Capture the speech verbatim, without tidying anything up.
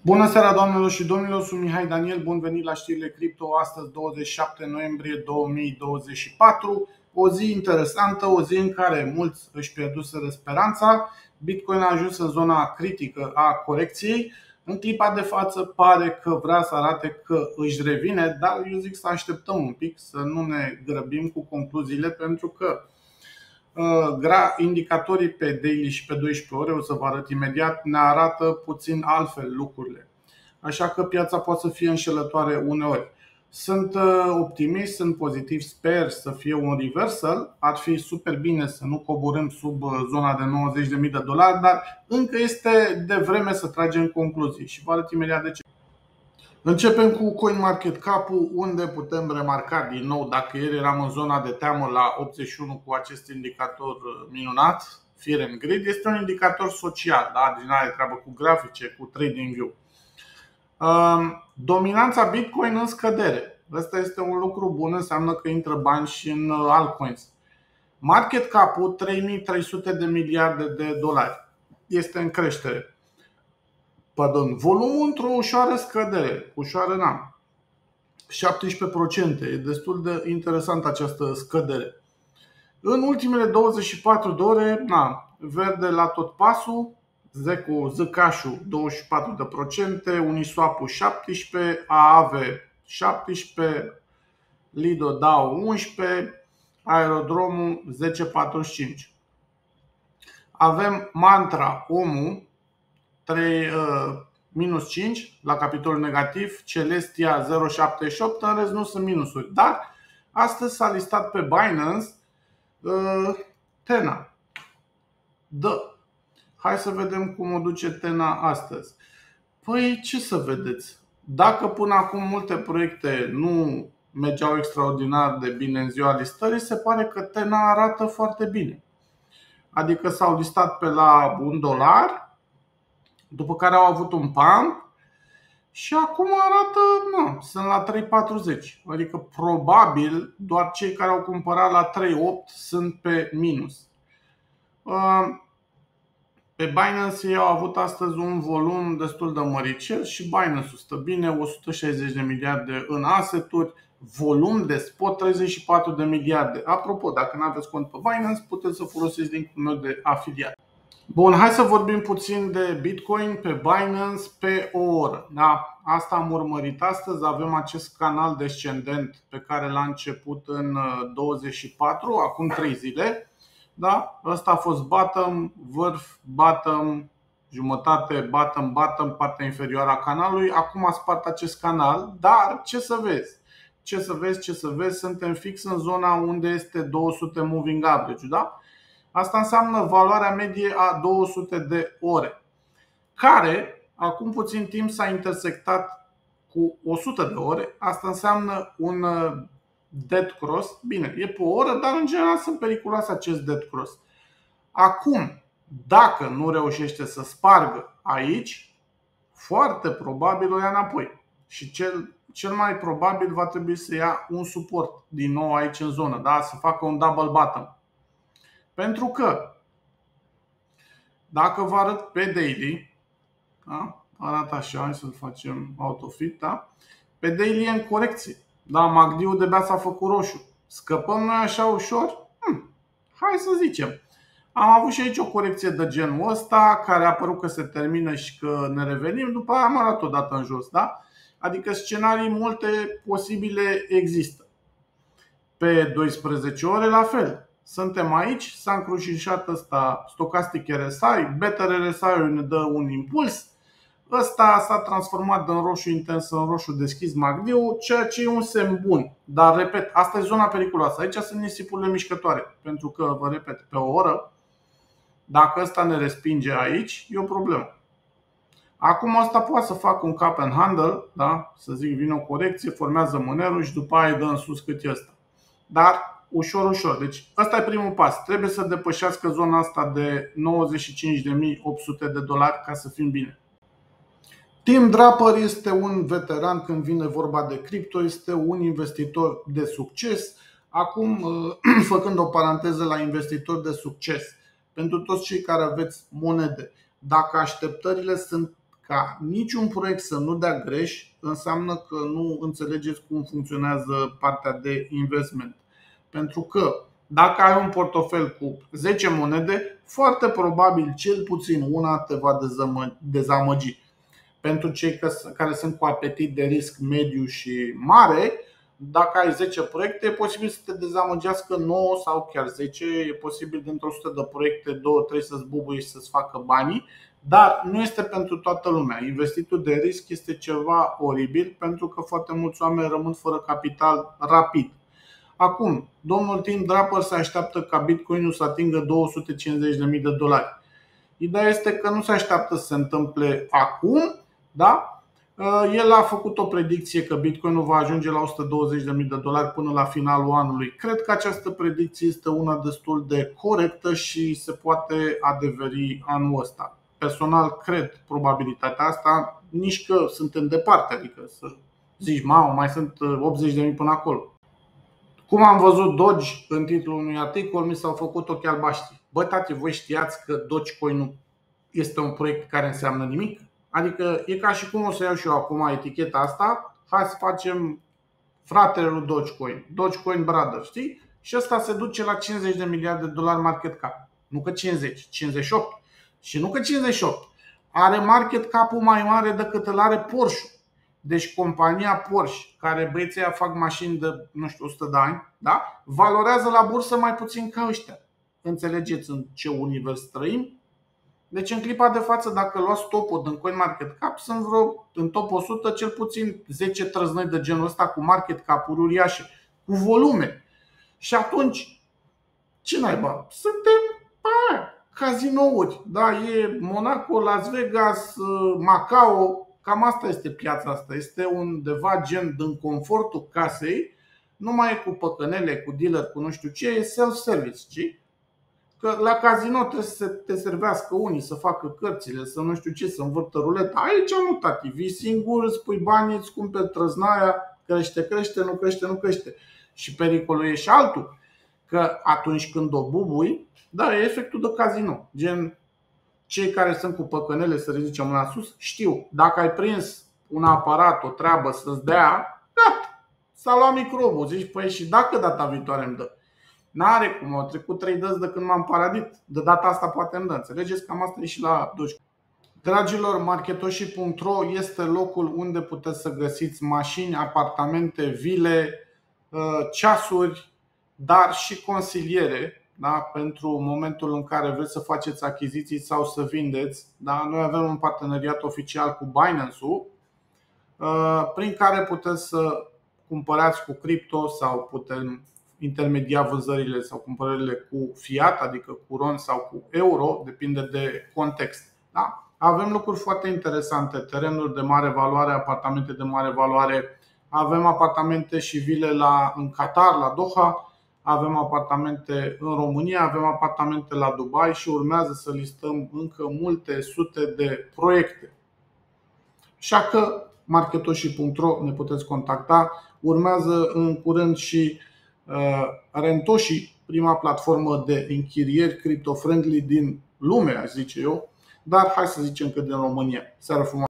Bună seara, doamnelor și domnilor, sunt Mihai Daniel, bun venit la știrile cripto. Astăzi, douăzeci și șapte noiembrie două mii douăzeci și patru, o zi interesantă, o zi în care mulți își pierduseră speranța. Bitcoin a ajuns în zona critică a corecției. În clipa de față pare că vrea să arate că își revine, dar eu zic să așteptăm un pic, să nu ne grăbim cu concluziile, pentru că indicatorii pe daily și pe doisprezece ore, o să vă arăt imediat, ne arată puțin altfel lucrurile. Așa că piața poate să fie înșelătoare uneori. Sunt optimist, sunt pozitiv, sper să fie un reversal. Ar fi super bine să nu coborâm sub zona de nouăzeci de mii de dolari, dar încă este devreme să tragem concluzii și vă arăt imediat de ce. Începem cu CoinMarketCap-ul, unde putem remarca din nou, dacă ieri eram în zona de teamă la optzeci și unu cu acest indicator minunat, Fear and Greed, este un indicator social, da? Deci nu are treabă cu grafice, cu TradingView. Dominanța Bitcoin în scădere. Asta este un lucru bun, înseamnă că intră bani și în altcoins. Market cap-ul trei mii trei sute de miliarde de dolari. Este în creștere. Pardon, volumul într-o ușoară scădere, ușoară n-am, șaptesprezece la sută, e destul de interesant această scădere. În ultimele douăzeci și patru de ore, na, verde la tot pasul, Zcash-ul douăzeci și patru la sută, Uniswap-ul șaptesprezece la sută, A A V șaptesprezece la sută, Lido D A O unsprezece la sută, Aerodromul zece virgulă patruzeci și cinci la sută. Avem Mantra, O M U trei, uh, minus cinci la capitolul negativ, Celestia zero virgulă șaptezeci și opt, în rest nu sunt minusuri. Dar astăzi s-a listat pe Binance uh, Tena. Da. Hai să vedem cum o duce Tena astăzi. Păi ce să vedeți? Dacă până acum multe proiecte nu mergeau extraordinar de bine în ziua listării, se pare că Tena arată foarte bine. Adică s-au listat pe la un dolar, după care au avut un pump și acum arată, nu, sunt la trei patruzeci. Adică probabil doar cei care au cumpărat la trei opt sunt pe minus. Pe Binance ei au avut astăzi un volum destul de măricel și Binance-ul stă bine, o sută șaizeci de miliarde în asset-uri, volum de spot treizeci și patru de miliarde. Apropo, dacă nu aveți cont pe Binance, puteți să folosiți linkul meu de afiliat. Bun, hai să vorbim puțin de Bitcoin pe Binance pe o oră. Da? Asta am urmărit astăzi, avem acest canal descendent pe care l-a început în douăzeci și patru, acum trei zile. Da? Ăsta a fost bottom, vârf, bottom, jumătate, bottom, bottom, partea inferioară a canalului. Acum a spart acest canal, dar ce să vezi? Ce să vezi, ce să vezi, suntem fix în zona unde este două sute moving average, da? Asta înseamnă valoarea medie a două sute de ore, care acum puțin timp s-a intersectat cu o sută de ore. Asta înseamnă un dead cross. Bine, e pe o oră, dar în general sunt periculoase acest dead cross. Acum, dacă nu reușește să spargă aici, foarte probabil o ia înapoi. Și cel, cel mai probabil va trebui să ia un suport din nou aici în zonă, da? Să facă un double bottom. Pentru că dacă vă arăt pe daily, da? Arată așa, hai să-l facem autofit, da? Pe daily e în corecție, da? M A C D-ul de-abia s-a făcut roșu. Scăpăm noi așa ușor? Hm, hai să zicem. Am avut și aici o corecție de genul ăsta, care a părut că se termină și că ne revenim, după aia am arătat odată în jos, da? Adică scenarii multe posibile există. Pe doisprezece ore la fel. Suntem aici, s-a încrucișat ăsta Stochastic R S I, Better R S I-ul ne dă un impuls. Ăsta s-a transformat din roșu intens în roșu deschis M A C D-ul, ceea ce e un semn bun. Dar, repet, asta e zona periculoasă. Aici sunt nisipurile mișcătoare. Pentru că, vă repet, pe o oră, dacă ăsta ne respinge aici, e o problemă. Acum ăsta poate să facă un cap and handle, da? Să zic, vine o corecție, formează mânerul și după aia dă în sus cât e ăsta. Dar ușor, ușor. Deci ăsta e primul pas. Trebuie să depășească zona asta de nouăzeci și cinci de mii opt sute de dolari ca să fim bine. Tim Draper este un veteran când vine vorba de cripto, este un investitor de succes. Acum, făcând o paranteză la investitori de succes, pentru toți cei care aveți monede, dacă așteptările sunt ca niciun proiect să nu dea greș, înseamnă că nu înțelegeți cum funcționează partea de investment. Pentru că dacă ai un portofel cu zece monede, foarte probabil cel puțin una te va dezamăgi. Pentru cei care sunt cu apetit de risc mediu și mare, dacă ai zece proiecte, e posibil să te dezamăgească nouă sau chiar zece. E posibil dintr-o sută de proiecte, două trei să-ți bubuie și să-ți facă banii. Dar nu este pentru toată lumea. Investitul de risc este ceva oribil, pentru că foarte mulți oameni rămân fără capital rapid. Acum, domnul Tim Draper se așteaptă ca Bitcoin-ul să atingă două sute cincizeci de mii de dolari. Ideea este că nu se așteaptă să se întâmple acum, da? El a făcut o predicție că Bitcoin-ul va ajunge la o sută douăzeci de mii de dolari până la finalul anului. Cred că această predicție este una destul de corectă și se poate adeveri anul ăsta. Personal cred probabilitatea asta, nici că suntem departe, adică să zici, mamă, mai sunt optzeci de mii până acolo. Cum am văzut Doge în titlul unui articol, mi s-au făcut ochii albaștri. Bă, tati, voi știați că Dogecoin-ul este un proiect care înseamnă nimic? Adică e ca și cum o să iau și eu acum eticheta asta, hai să facem fratele lui Dogecoin, Dogecoin Brothers, știi? Și ăsta se duce la cincizeci de miliarde de dolari market cap. Nu că cincizeci, cincizeci și opt. Și nu că cincizeci și opt. Are market cap-ul mai mare decât îl are Porsche. Deci compania Porsche, care băieții aia fac mașini de, nu știu, o sută de ani, da? Valorează la bursă mai puțin ca ăștia. Înțelegeți în ce univers trăim? Deci în clipa de față, dacă luați topul din CoinMarketCap, sunt vreo, în top o sută, cel puțin zece trăznăi de genul ăsta cu market cap-uri uriașe, cu volume. Și atunci, ce naiba? Suntem aia, cazinouri, da? E Monaco, Las Vegas, Macao. Cam asta este piața asta. Este undeva gen din confortul casei. Nu mai e cu păcănele, cu dealer, cu nu știu ce. E self-service, știi? Că la casino trebuie să te servească unii, să facă cărțile, să nu știu ce, să învârtă ruleta. Aici nu, tati, vii singur, îți pui banii, îți cumperi trăznaia, crește, crește, nu crește, nu crește. Și pericolul e și altul. Că atunci când o bubui, da, e efectul de casino. Gen, cei care sunt cu păcănele, să zicem la sus, știu, dacă ai prins un aparat, o treabă să-ți dea, gata, s-a luat microbul. Zici, păi și dacă data viitoare îmi dă? N-are cum, au trecut trei dăți de când m-am paradit. De data asta poate îmi dă. Înțelegeți? Cam asta e și la Doge. Dragilor, marketoshi punct ro este locul unde puteți să găsiți mașini, apartamente, vile, ceasuri, dar și consiliere, da? Pentru momentul în care vreți să faceți achiziții sau să vindeți. Da? Noi avem un parteneriat oficial cu Binance-ul, prin care puteți să cumpărați cu cripto sau putem intermedia vânzările sau cumpărările cu fiat, adică cu ron sau cu euro, depinde de context. Da? Avem lucruri foarte interesante, terenuri de mare valoare, apartamente de mare valoare. Avem apartamente și vile la, în Qatar, la Doha. Avem apartamente în România, avem apartamente la Dubai și urmează să listăm încă multe sute de proiecte. Așa că marketoshi punct ro ne puteți contacta. Urmează în curând și Rentoshi, prima platformă de închirieri crypto-friendly din lume, aș zice eu, dar hai să zicem că din România. Seară frumoasă!